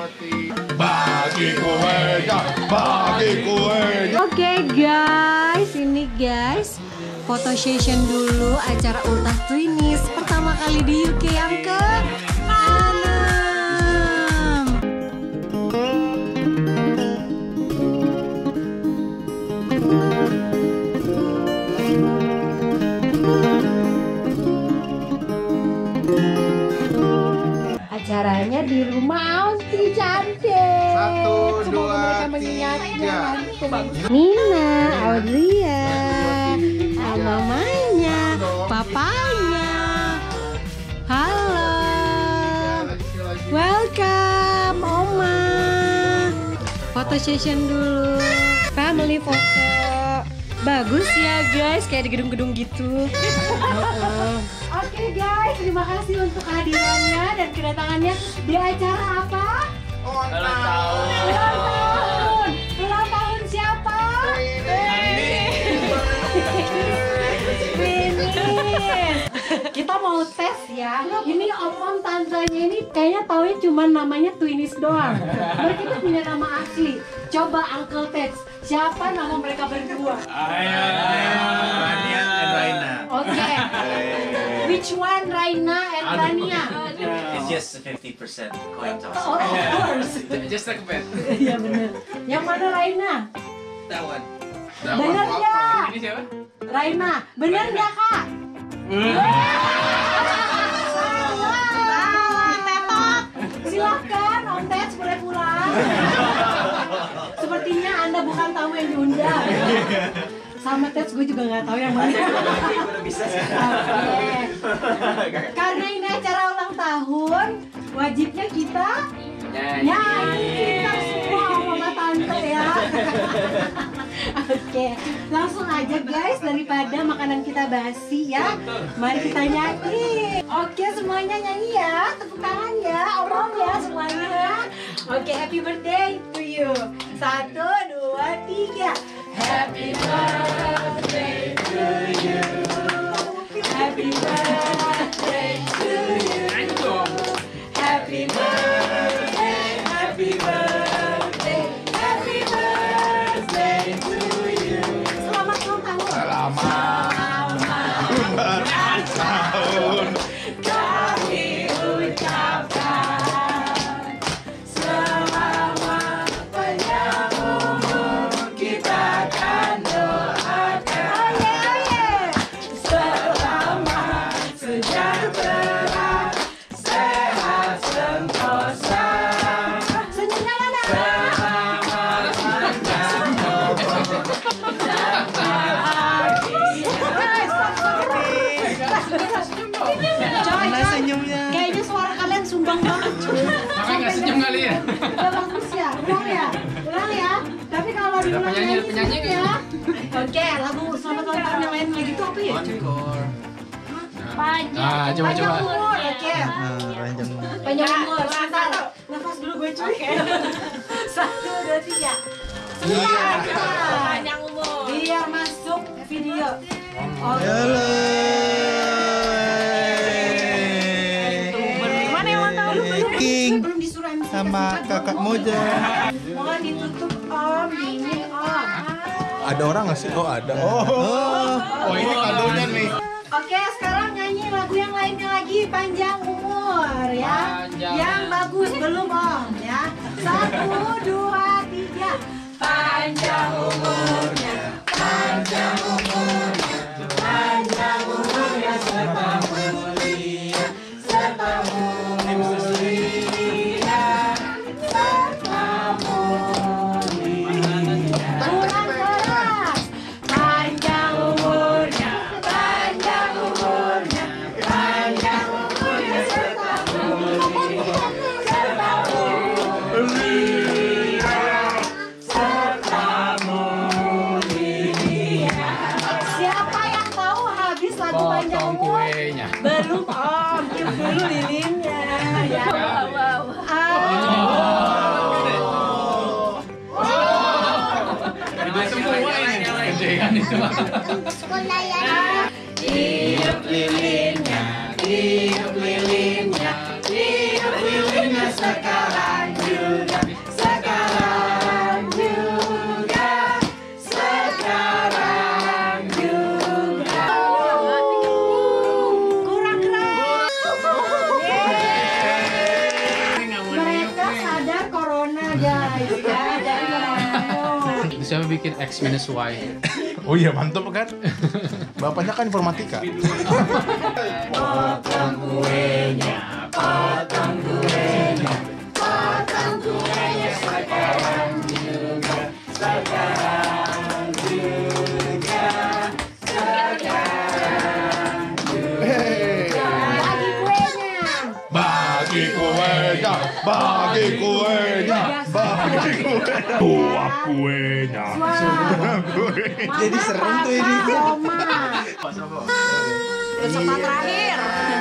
Bagi kuenya, bagi kuenya. Oke guys, ini guys foto session dulu acara Ultah Twinnies pertama kali di UK yang ke-6. Acaranya di rumah Austi cantik. 1, 2, Semoga mereka 3. Nina, Audria, mamanya, papanya. Halo, welcome, Oma. Foto session dulu, family foto. Bagus ya guys, kayak di gedung-gedung gitu. Oke guys, terima kasih untuk kehadirannya dan kedatangannya di acara apa? Ulang tahun. Ulang tahun. Ulang tahun siapa? Twinnies. Kita mau tes ya. Ini om-om tantenya ini kayaknya taunya cuma namanya Twinnies doang. Mereka itu punya nama asli. Coba Uncle Tex, siapa nama mereka berdua? Rania and Raina. Oke. Which one, Raina and Rania? It's just 50% coin toss. Oh, of course. Just like a bet. Iya bener. Yang mana Raina? That one. Bener nggak? Ini siapa? Raina, bener nggak kak? Tetot. Silahkan Om Tets boleh pulang. Sepertinya Anda bukan tamu yang diundang. Sama Tets gue juga nggak tahu yang mana. Oke. Karena ini acara ulang tahun, wajibnya kita nyanyi kita semua sama tante ya. Oke, langsung aja guys, daripada makanan kita basi ya. Mari kita nyanyi. Oke, semuanya nyanyi ya. Tepuk tangan ya, om ya semuanya. Oke, happy birthday to you. 1, 2, 3. Happy birthday to you. Happy birthday to you. Happy birthday, happy birthday, happy birthday to you. Selamat ulang tahun. Selamat tahun. Kami ucapkan selamat panjang umur, kita akan doakan. Selamat sejahtera, sehat sentosa. Senyumnya mana? Selamat panjang umur dan bahagia. Senyumnya. Kayaknya suara kalian sumbang banget. Makanya nggak senyum kali ya? Udah bagus ya, ulang ya, ulang ya. Tapi kalau diulang penyanyi ya. Oke, lagu selamat ulang tahun yang lain lagi itu apa ya? Panjang umur, oke. Ranjang. Panjang umur, sebentar. Nafas dulu gue cuy. 1, 2, 3. Sebentar. Panjang umur. Biar masuk video. Oke. Mana yang ulang tahun? King Belum disuruh MC sama kakak Moja. Mohon ditutup om, dingin om. Ada orang nggak sih? Oh ada. Oh ini kadonya nih. Oke, sekarang nyanyi lagu yang lainnya lagi, panjang umur ya. Yang bagus belum om ya. 1, 2, 3. Panjang umurnya, panjang umurnya, panjang umurnya serta mulia, serta mulia, serta mulia. Kurang keras. Panjang umurnya, panjang umurnya, panjang umurnya serta mulia, serta mulia, serta mulia. Siapa yang tahu habis lagu panjang umur? Belum om, tiup dulu lilinnya ya. Tiup lilinnya, tiup lilinnya, tiup lilinnya sekarang juga. guys ya dari Manado. Siapa bikin X minus Y? Oh iya mantap kan? Bapaknya kan informatika. Potong kuenya, potong kuenya, potong kuenya sekarang juga, sekarang juga, sekarang juga. Bagi kuenya. Bagi kuenya, bagi kuenya, bagi kuenya. Buah kuenya. Jadi serem tuh ini. Sopa terakhir.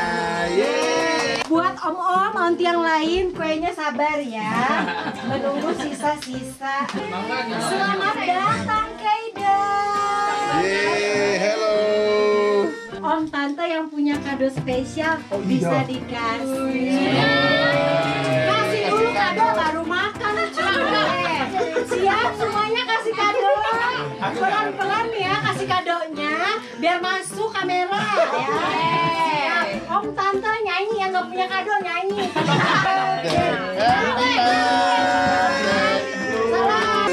Buat om-om, aunty yang lain, kuenya sabar ya. Menunggu sisa-sisa. Selamat datang, Keida. Hello. Om tante yang punya kado spesial bisa dikasih. Kasih dulu kado baru makan. Siap semuanya kasih kado. Pelan-pelan ya kasih kadonya biar masuk kamera ya. Siap. Om tante nyanyi yang nggak punya kado nyanyi. Salam.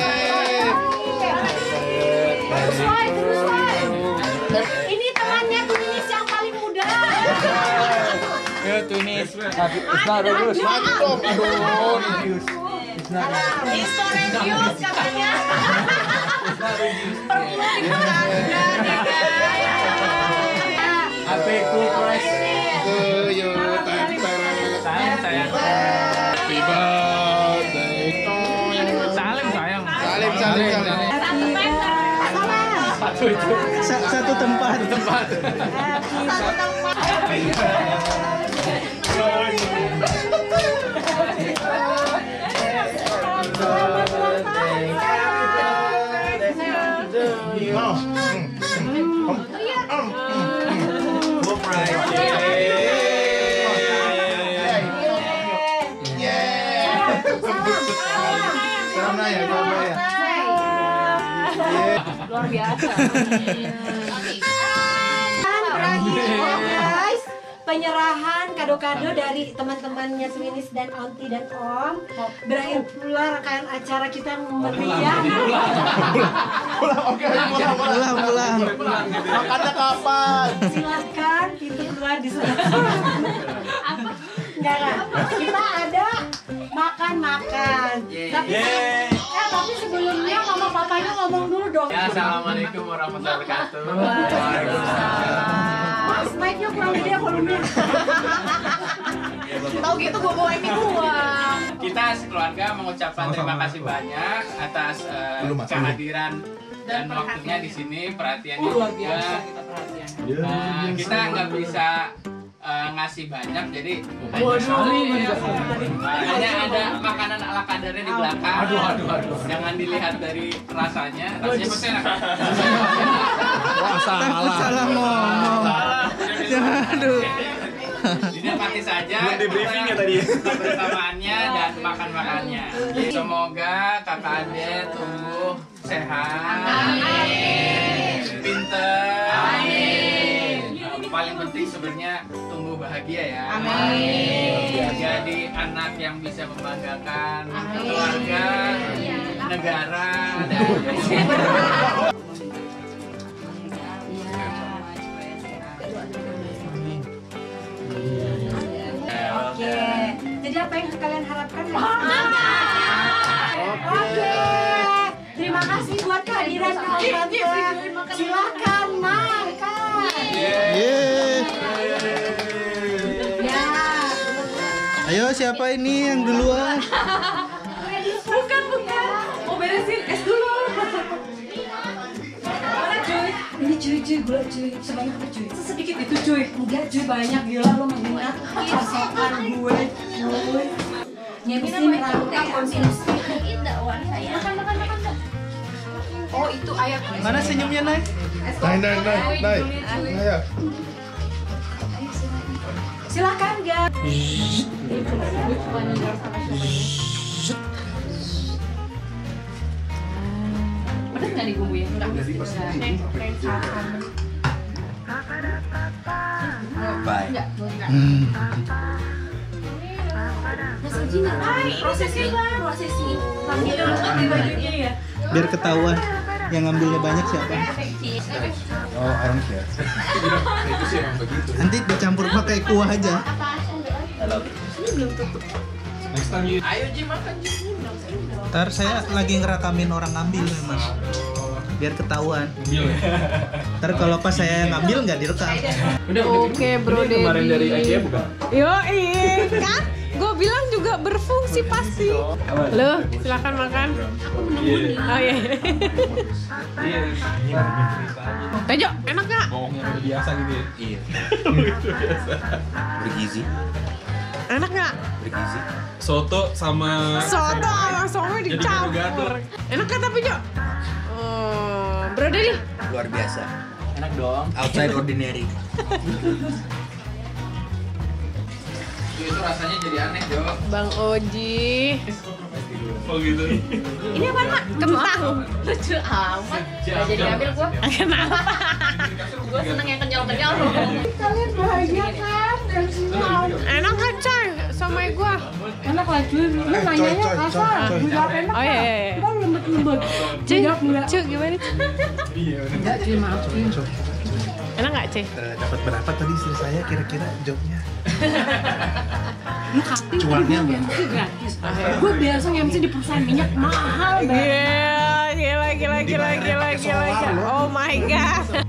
Terus woy, terus woy. Ini temannya Tunis yang paling muda. Ya Tunis. Maju dong, aduh. Historius katanya. Perlu diperhatikan ya guys. Happy Surprise. Sayang. Happy birthday to you. Salim sayang. Salim. Satu tempat. Luar biasa. Guys, penyerahan kado-kado dari teman-temannya Swinis dan Aunty dan Om. Berakhir pula rangkaian acara kita meriah. Pulang. Makannya kapan? Silakan pintu keluar di sana. Enggak. Kita ada makan. Tapi sebelumnya mama papanya ngomong dulu dong. Ya, assalamualaikum warahmatullahi wabarakatuh. Mas, mic-nya kurang gede volumenya. Tahu gitu gue bawa ini gua. Kita sekeluarga mengucapkan terima kasih banyak atas kehadiran dan waktunya di sini, perhatiannya juga. Kita nggak bisa ngasih banyak, jadi hanya ada makanan ala kadarnya di belakang. Aduh. Jangan dilihat dari rasanya pasti enak. Salah ngomong. Aduh. Dinikmati saja. Belum di briefing ya tadi. Kebersamaannya dan makan-makannya. Semoga kakak adik tumbuh sehat, pinter. Paling penting sebenarnya tumbuh bahagia ya. Jadi anak yang bisa membanggakan keluarga, negara, dan Oke. Jadi apa yang kalian harapkan? Oke. Terima kasih buat kehadirannya Om Tante. Silakan makan. Ya. Ayo siapa ini yang duluan? Bukan. Mau beresin es dulu. Mana cuy? Ini cuy, gula cuy. Sebanyak apa cuy? Sedikit itu cuy. Enggak cuy, banyak gila lo mengingat pasokan gue cuy. Nyebisin rangka konsumsi. Makan. Oh itu ayam. Mana senyumnya, Nay? Nay. Ayo. Silakan guys. Pedas nggak nih bumbunya? Enggak. Biar ketahuan yang ngambilnya banyak siapa. Oh, orang ya. Nanti dicampur pakai kuah aja. Ayo Ji makan Ji. Ntar saya lagi ngerekamin orang ngambil memang. Biar ketahuan. Ntar kalau pas saya ngambil nggak direkam. Oke, Bro Dedi. Kemarin dari IKEA bukan? Yoi, kan? Gue bilang juga berfungsi pasti. Lo, silakan makan. Oh iya. Tejo, enak nggak? Bohongnya udah biasa gitu ya. Iya. Bergizi. Enak nggak? Bergizi. Soto sama Soto sama dicampur. Enak nggak tapi Jo? Oh, Bro Dedi. Luar biasa. Enak dong. Outside ordinary. Itu rasanya jadi aneh Jo. Bang Oji. Oh gitu. Ini apa Mak? Kentang. Lucu amat. Gak jadi ambil gua. Kenapa? Gua seneng yang kenyal-kenyal. Kalian bahagia kan? Dan semua Enak nggak coy? Sama gua. enak lah cuy. Lu nanyanya kasar. Bilang enak. Oh iya. Kita lembut-lembut. Cuy, Tidak enggak. Cuy gimana Cuy? Enggak cuy, maaf cuy. Enak nggak Cuy? Dapat berapa tadi istri saya kira-kira jobnya? Lu cutting Cuannya kan MC gratis. Gue biasa MC di perusahaan minyak mahal banget. Gila. Oh my god.